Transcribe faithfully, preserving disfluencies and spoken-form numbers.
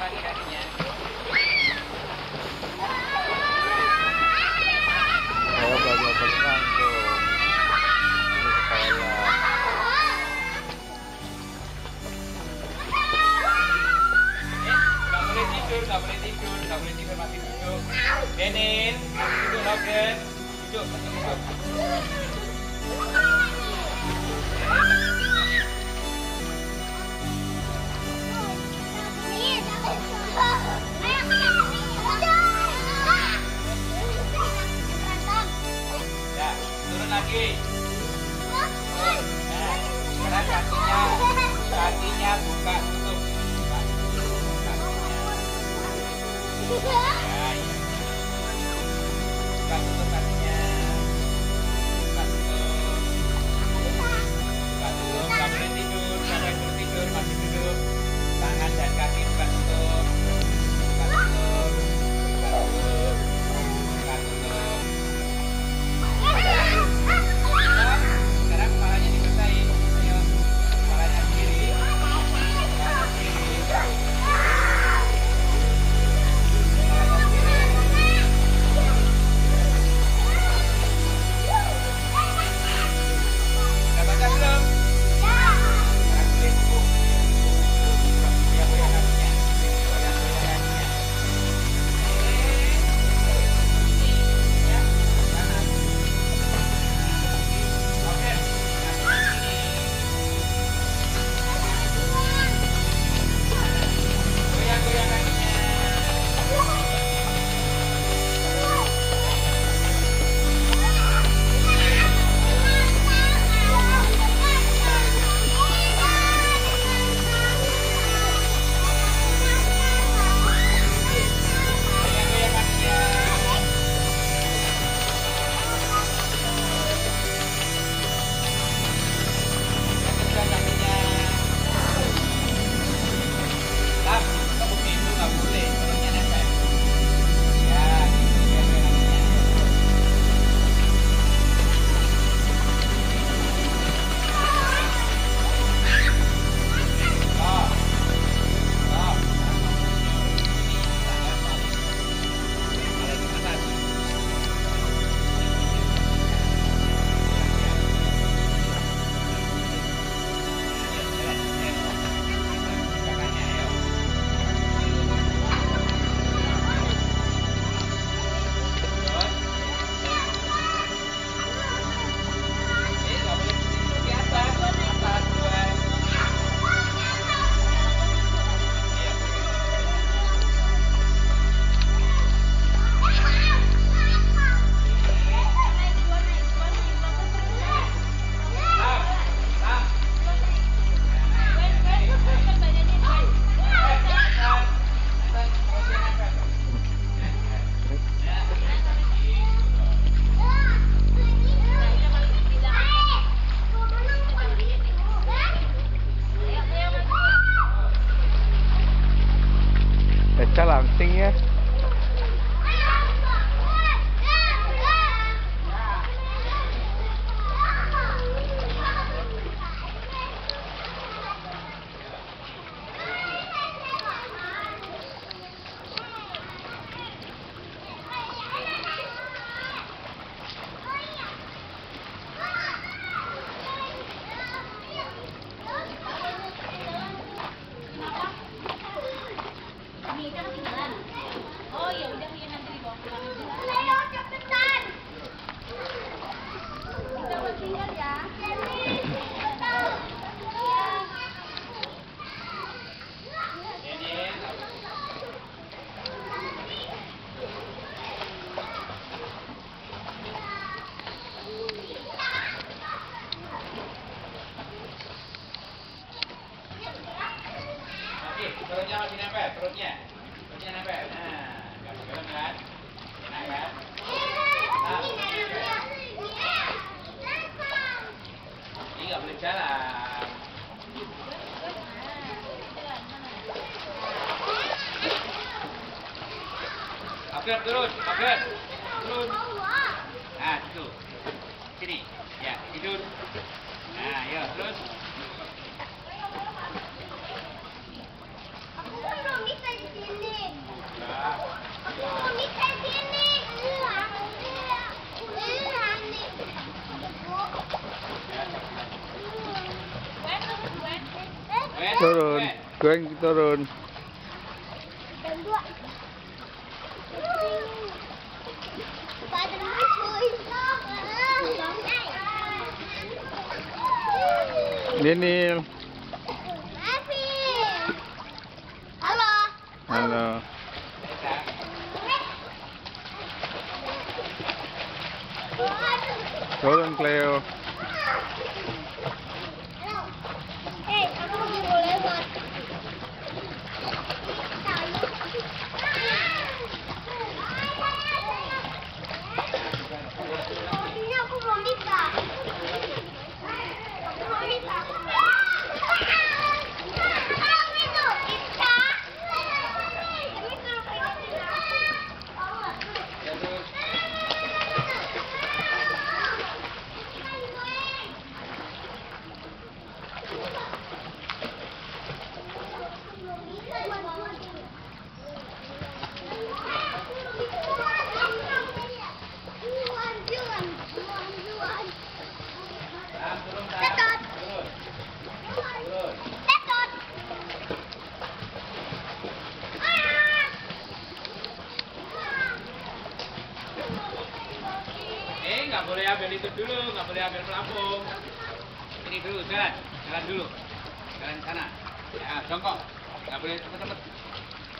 lagi kakinya. Saya belajar berenang tuh. Ini sekolah. Nggak boleh tidur, nggak boleh tidur, nggak boleh tidur masih duduk. Denin, duduk Logan, duduk, masih duduk. Ya, turun lagi. Nah, sekarang kakinya, kakinya buka tutup. Buka, buka kakinya. Ya, ya. Buka tutup kakinya. Buka tutup. Buka tutup. Nggak boleh tidur. Nggak boleh tidur, tidur. Masih duduk. Tangan dan kaki buka tutup. Buka tutup. Buka tutup. Buka tutup. Sekarang kepalanya dibasahin. Ayo. Kepalanya kiri. Kepalanya kiri. Udah baca belum? Sekarang kulit buku. Goyang-goyang kakinya. Goyang-goyang kakinya. Ini. Ya. Kanan. Oke. Kakinya sini. Goyang-goyang kakinya. Goyang-goyang kakinya. Goyang kakinya. Lam, kamu gitu nggak boleh. Perutnya nempel. Ya, goyang-goyang kakinya. Stop. Stop. Ini, tangan balik. Kepala di atas. Ayo, jalan. Ayo. Belakangnya, ayo. Terus. Eh, nggak boleh tidur di atas. Atas, dua. Ayo. Lam, Lam. Eca langsing ya. Oh ya udah ya nanti dibawa pulang. Kita buat tinggal ya. Denin. Masih, perutnya masih nempel, perutnya. Perutnya nempel. Nah, nggak pegang kan? Enak kan? Nah, ini nggak boleh jalan. Oke, turun, oke, turun. Nah, situ. Sini, ya, tidur. Nah, ya, terus. Aku kan belum bisa di sini. Gue yang turun. Dan dua. Ninil. Halo. Halo. Turun Cleo. Eh, aku mau lewat. Ini aku mau nikah. Aku mau nikah. Eh, nggak boleh ambil itu dulu, nggak boleh ambil pelampung. Ini dulu, jalan, jalan dulu, jalan sana. Ya, jongkok, nggak boleh cepet-cepet.